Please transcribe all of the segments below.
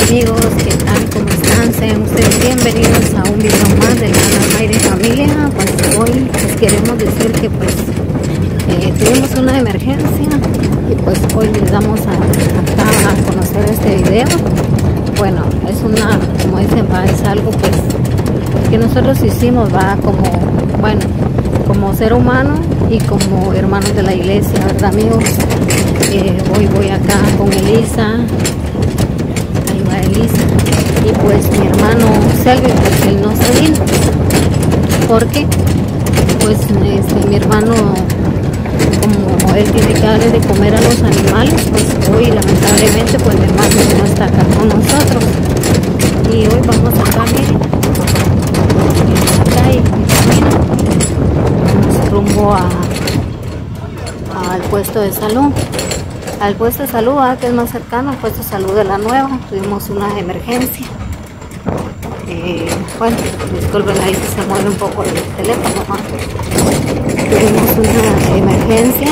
amigos, ¿qué tal? ¿Cómo están? Sean ustedes bienvenidos a un video más del canal Mayre Familia. Pues hoy les queremos decir que pues tuvimos una emergencia y pues hoy les damos acá a conocer este video. Bueno, es una, como dicen, es algo pues que nosotros hicimos, como, bueno, como ser humano y como hermanos de la iglesia, ¿verdad, amigos? Hoy voy acá con Elisa. Elisa y pues mi hermano Selvi, pues él no se vino porque pues mi hermano, como él tiene que darle de comer a los animales, pues hoy lamentablemente pues mi hermano no está acá con nosotros y hoy vamos acá, miren, acá y vamos rumbo al puesto de salud. Al puesto de salud, que es más cercano, al puesto de salud de La Nueva. Tuvimos una emergencia. Bueno, disculpen ahí si se mueve un poco el teléfono, ¿no? Tuvimos una emergencia.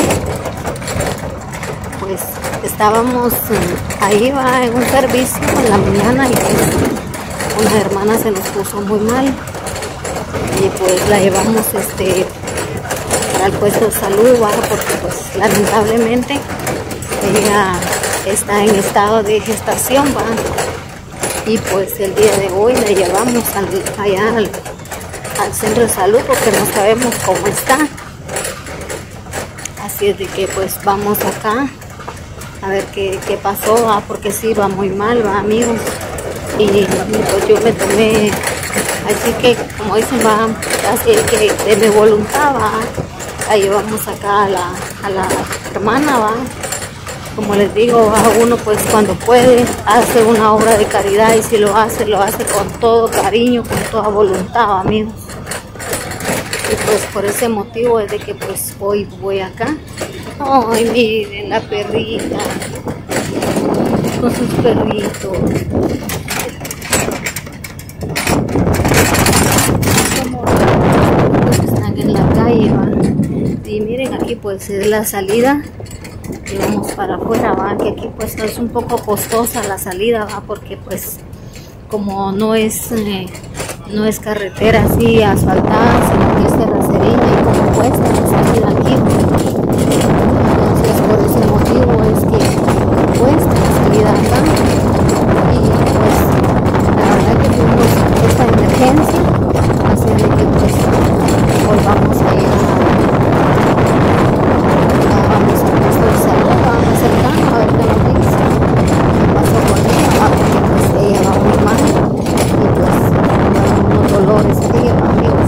Pues estábamos ahí en un servicio en la mañana y pues, una hermana se nos puso muy mal y pues la llevamos al puesto de salud, porque pues lamentablemente ella está en estado de gestación, y pues el día de hoy la llevamos allá al centro de salud porque no sabemos cómo está. Así es de que pues vamos acá a ver qué pasó, porque sí va muy mal, amigos, y pues yo me tomé, así que como dicen, así que de mi voluntad, la llevamos acá a la hermana, Como les digo, uno pues cuando puede hace una obra de caridad, y si lo hace con todo cariño, con toda voluntad, amigos. Y pues por ese motivo es de que pues hoy voy acá. Ay, miren la perrita con sus perritos. Están en la calle, y miren, aquí pues es la salida. Y vamos para afuera, que aquí pues es un poco costosa la salida, porque pues como no es carretera así asfaltada, sino que es terracería, y como cuesta la salida aquí, entonces por ese motivo es que cuesta la salida acá. Y pues la verdad que tuvimos esta emergencia, así de que pues hoy vamos a ir a ver qué nos dice, qué pasó con ella, porque pues ella va muy mal y pues unos dolores que ella, amigos,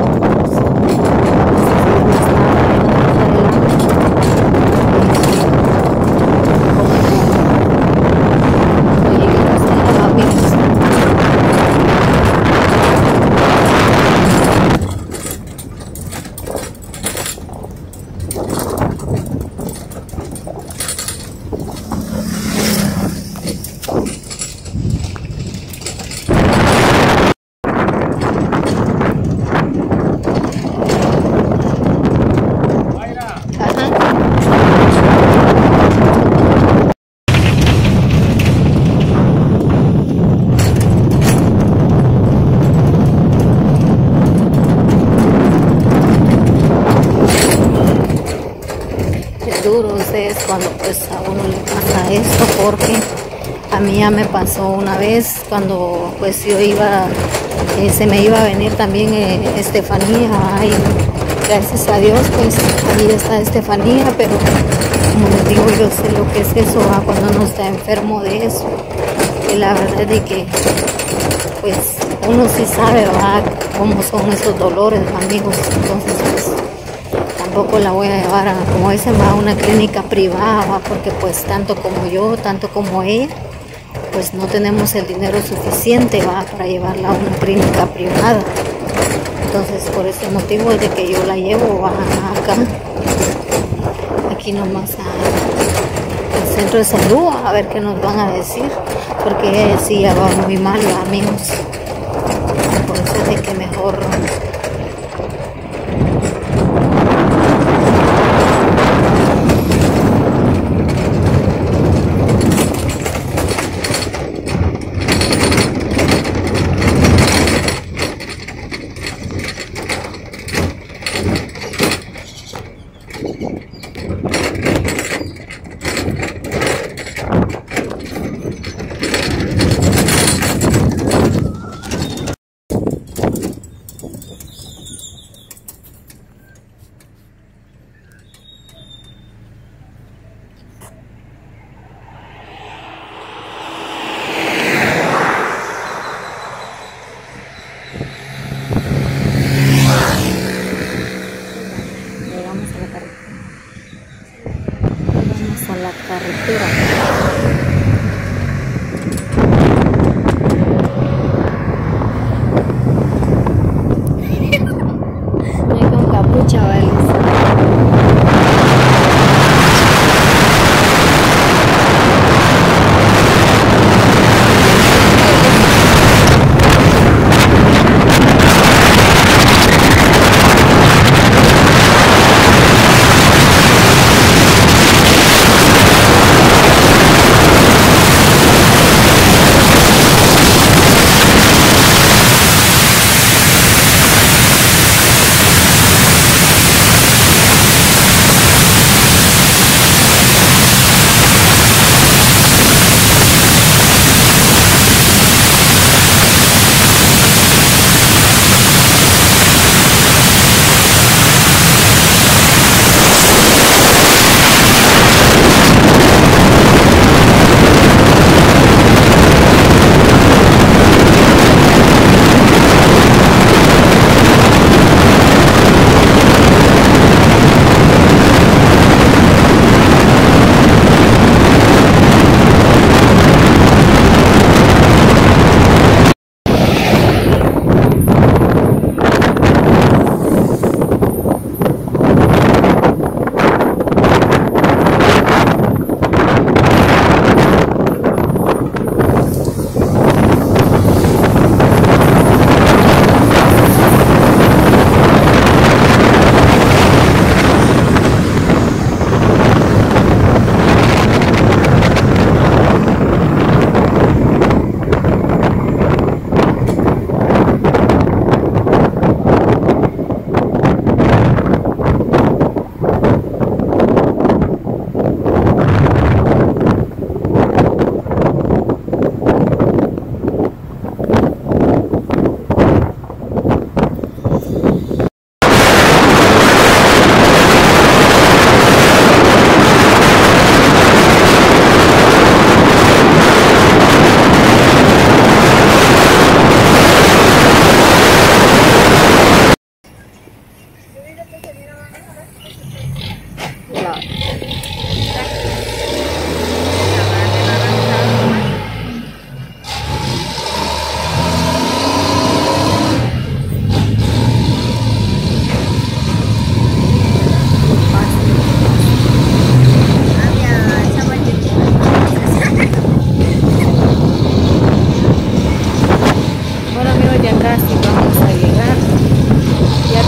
duro es cuando pues a uno le pasa esto, porque a mí ya me pasó una vez cuando pues yo iba, se me iba a venir también Estefanía, y gracias a Dios pues ahí está Estefanía, pero como les digo, yo sé lo que es eso, cuando uno está enfermo de eso, y la verdad es de que pues uno sí sabe, cómo son esos dolores, amigos. Entonces pues tampoco la voy a llevar como dicen, a una clínica privada, porque pues tanto como yo, tanto como ella, pues no tenemos el dinero suficiente para llevarla a una clínica privada. Entonces por ese motivo es de que yo la llevo acá, aquí nomás al centro de salud, a ver qué nos van a decir, porque ella sí ya va muy mal, amigos. Por eso es de que mejor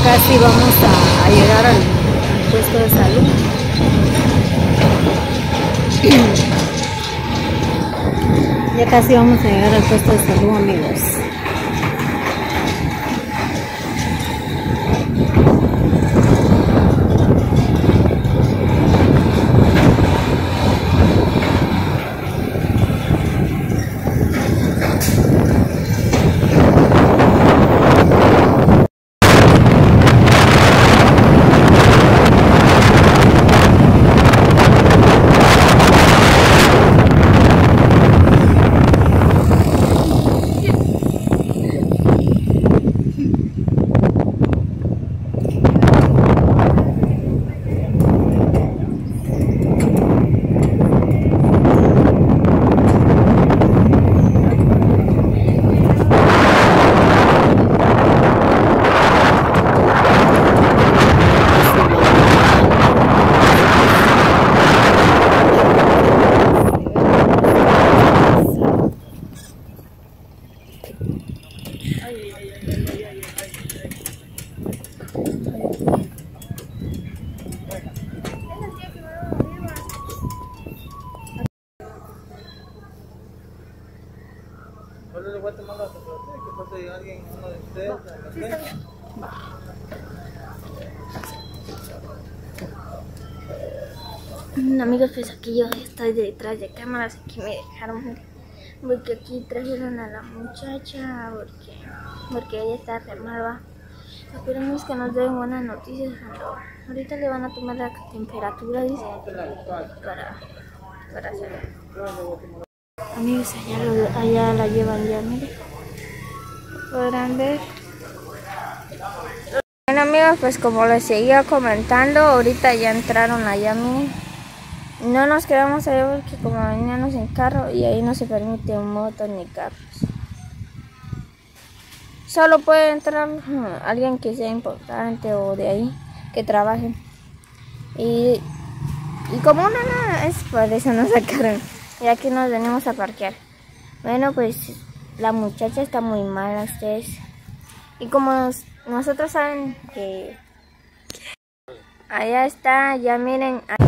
casi vamos a llegar al puesto de salud. Ya casi vamos a llegar al puesto de salud, amigos. Amigos, pues aquí yo estoy detrás de cámaras, aquí me dejaron, porque aquí trajeron a la muchacha, porque ella está re mal. Esperemos que nos den buenas noticias. Ahorita le van a tomar la temperatura, dice, para hacer. Amigos, allá la llevan ya, miren. Podrán ver. Bueno, amigos, pues como les seguía comentando, ahorita ya entraron allá, miren. No nos quedamos allá porque como veníamos en carro y ahí no se permite motos ni carros. Solo puede entrar alguien que sea importante o de ahí, que trabaje. Y como no es por eso nos sacaron. Y aquí nos venimos a parquear. Bueno, pues la muchacha está muy mala, ustedes. Y como nosotros saben que allá está, ya miren.